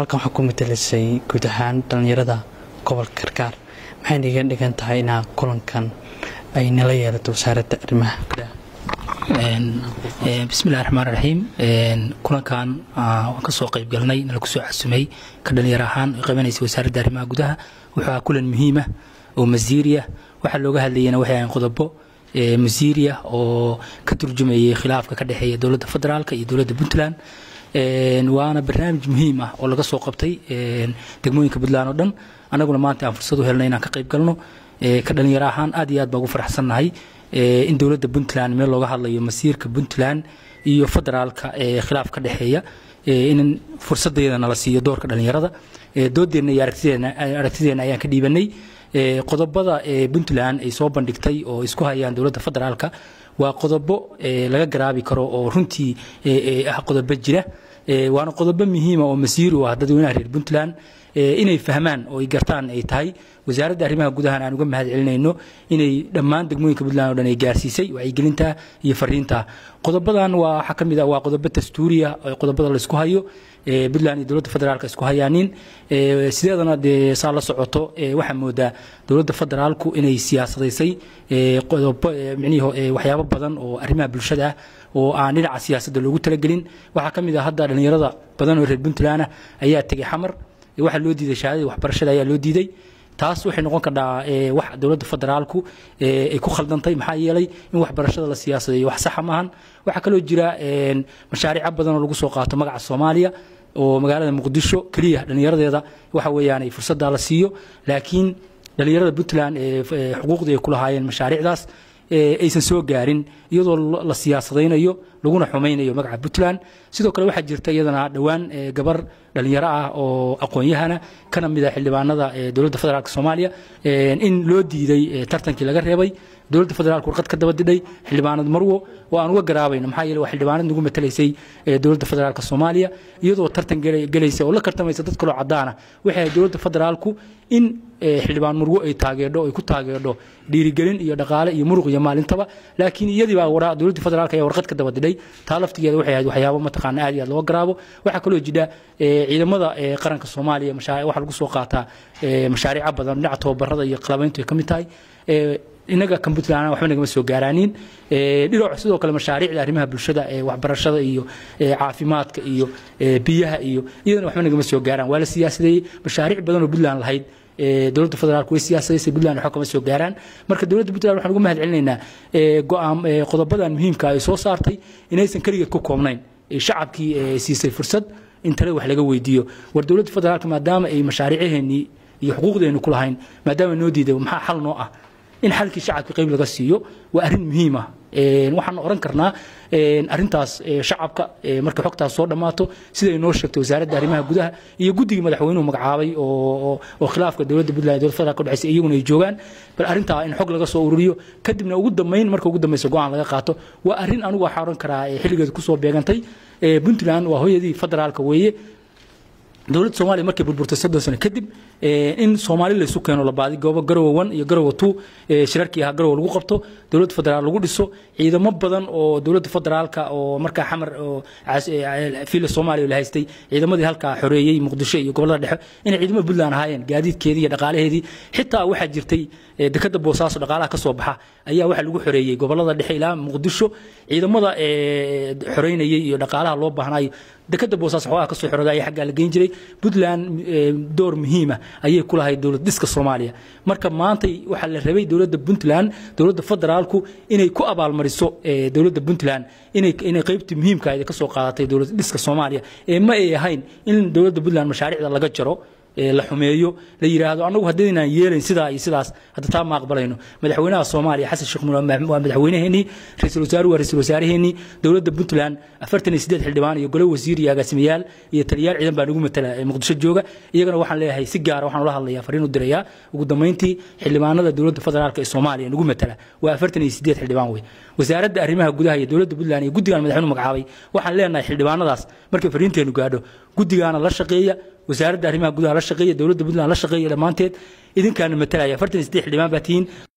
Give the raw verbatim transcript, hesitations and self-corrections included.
halkan waxaa ku matalasay guud ahaan dhalinyarada gobolka Karkaar maxay iga dhigan tahay in kulankan ay nala yeelato wasaaradda arrimaha gudaha een bismillaahir rahmaanir rahiim een kulankan waan ka soo qayb galnay nala ku soo xasumay ka dhalinyaro ahaan qabanaysa wasaaradda arrimaha gudaha waxa kulan muhiim ah oo masiiriya waxa looga hadlayna waxa ay qodobo ee masiiriya oo ka turjumayay khilaafka ka dhaxeeya dawladda federaalka iyo dawladda Puntland een waana barnaamij muhiim ah oo laga soo qabtay een degmooyinka Puntland oo dhan anaguna maanta aan fursad u helnay inaan ka qayb galno ee ka dhalinyaro ahaan aad iyo aad baan ugu faraxsanahay ee in dawladda Puntland meel looga hadlayo masiirka Puntland iyo federaalka ee khilaaf ka dhaxeeya ee in fursadeeda nala siiyo doorka dhalinyarada ee doodeena iyo aragtideena aragtideena ayaan ka dhiibanay ee qodobada ee Puntland ay soo bandhigtay oo isku hayaan dawladda federaalka waa qodobo ee laga garaabi karo oo runtii ee ah qodobo jira ee waana qodobo muhiim ah oo masiir u ah dadweynaha reer Puntland ee inay fahmaan oo ay gartaan ay tahay wasaaradda arrimaha gudaha aan uga mahad celinayno inay dhammaan degmooyinka Puntland oo dhan ay gaarsiisay wacyigelinta iyo fariinta qodobadan waa waxa kamid ah waa qodobo dastuuriya oo qodobada la isku hayo ee Puntland iyo dawladda federaalka isku hayaanin ee sideedana de saala socoto ee waxa moodaa dawladda federaalku inay siyaasadaysay ee qodobo micnihi ee waxyaabo badan oo arrimaha bulshada oo aan dhinaca siyaasadda loogu talagelin waxa kamid ah hadda dhalinyarada badan oo reer Puntland ayaa tagay xamar waxa loo diiday shahaadada waxbarashada ayaa loo diiday taas waxay noqon kartaa ee wax dawladda federaalku ee ay ku khaldantay maxaa yeelay in waxbarashada la siyaasadeeyo wax sax maahan waxa kale oo jira een mashaariic badan oo lagu soo qaato magaca Soomaaliya oo magaalada Muqdisho kaliya dhalinyaradeeda waxa weeyaan ay fursad la siiyo laakiin dhalinyarada Puntland ee xuquuqda ay ku lahaayeen mashaariicdaas ee aysan soo gaarin iyadoo la siyaasadeynayo laguna xumaynayo magaca Puntland sidoo kale waxa jirta iyadana dhawaan gabar dhalinyaro ah oo aqoon-yahana kana mid ah xildhibaanada ee dawladda federaalka Soomaaliya in loo diiday tartankii laga reebay dawladda federaalku warqad ka daba diday xildhibaanad Marwo oo aan uga garaabayno maxaa yeelay wax xildhibaanad nagu matalaysay ee dawladda federaalka Soomaaliya iyadoo tartan galaysa oo la kartamaysa dad kale oo cadaana waxay dawladda federaalku in xildhibaan Marwo ay taageerdo ay ku taageerdo dhiirigelin iyo dhaqaale iyo muruq iyo maalintaba laakiin iyadii baa waraa dawladda federaalka ayaa warqad ka daba diday taalaftigeeda waxay ahayd waxyaabo mataqaan aad iyo aad loo garaabo waxa kale oo jira ciidamada qaranka Soomaaliya mashaariic waxa lagu soo qaataa mashaariic badan dhinaca tababarada iyo qalabayntu ay kamid tahay inaga kan Puntland waxba naga soo gaaraanin ee dhinaca sidoo kale mashaariicda arrimaha bulshada ee waxbarashada iyo caafimaadka iyo biyaha iyo iyadana waxba naga soo gaaraan waa la siyaasadeeyay mashaariic badan oo Puntland lahayd ee dawladda federaalku way siyaasadeysay Puntland waxa kama soo gaaraan marka dawladda Puntland waxaan ugu mahad celinaynaa ee go'aan qodobadan muhiimka ah ay soo saartay inaysan kaliya ku koobnayn ee shacabkii siisay fursad in tale wax laga weydiiyo war dawladda federaalka maadaama ay mashaariiceeni iyo xuquuqdeenu ku lahayn maadaama noo diiday maxaa xal noo ah in xalkii shacabka qayb laga siiyo waa arrin muhiim ah ee waxaan oran karnaa ee arintaas shacabka marka xogtaas soo dhamaato sida ay noo sheegtay wasaaradda arrimaha gudaha iyo guddiga madaxweynuhu magacaabay oo oo khilaafka dawladda Puntland iyo dawladda federaalka u dhaxaysay iyaguna ay joogaan bal arinta in xog laga soo ururiyo kadibna ugu dambeyn marka ugu dambayso go'aan laga qaato waa arrin anigu waxaan oran karaa xilligeeda ku soo beegantay ee Puntland waa hooyadii federaalka weeye dawladda Soomaaliya markay burburtay soddon sano kadib in Soomaaliya la isu keeno la baadi goobo Garowe one iyo Garowe two shirarkii ah Garowe lagu qabto dawladda federaal lagu dhiso ciidamo badan oo dawladda federaalka oo marka xamar oo fiil Soomaaliya la haystay ciidamadii halka xoreeyay Muqdisho iyo gobolada dhexe in ciidamada Puntland ahaayeen gaadiidkeedii iyo dhaqaalaheedii xitaa waxa jirtay dekada Boosaaso dhaqaalaha ka soo baxa ayaa waxa lagu xoreeyay gobolada dhexe ilaa Muqdisho ciidamada ee xoreynayay iyo dhaqaalaha loo baahnaayo dekada Boosaaso waxa ka soo xorooday xagga la geyn jiray Puntland door muhiim ah ayay ku lahayd dawladda dhiska Soomaaliya marka maanta waxa la rabay dawladda Puntland dawladda federaalku inay ku abaalmariso dawladda Puntland inay inay qaybtii muhiimka ah ka soo qaadatay dawladda dhiska Soomaaliya ee ma ay ahayn in dawladda Puntland mashaariicda laga jaro la xumeeyo la yiraahdo anagu hadeenaan yeelan sida ay sidaas hadda taa ma aqbalayno madaxweynaha Soomaaliya Xasan Sheekh Maxamuud waa madaxweynaheeni ra'iisul wasaaruhu waa ra'iisul wasaaraheeni dawladda Puntland afartan iyo siddeed xildhibaan iyo gole wasiir iyo agaasimayaal iyo taliyaal ciidan baa ugu matala Muqdisho jooga iyagana waxaan leeyahay si gaar ah waxaan ula hadlayaa fariin u dirayaa ugu dambeyntii xildhibaanada dawladda federaalka ee Soomaaliya ugu matala waa afartan iyo siddeed xildhibaan way wasaaradda arrimaha gudaha iyo dawladda Puntland iyo guddiga madaxweynuhu magacaabay waxaan leenahay xildhibaanadaas markay fariinteenu gaadho guddigaana la shaqeeya wasaaradda arrimaha gudaha la shaqeeya dawladda Puntland la shaqeeya dhamaanteed idinkaana matalaya afartan iyo siddeed xildhibaan baa tiin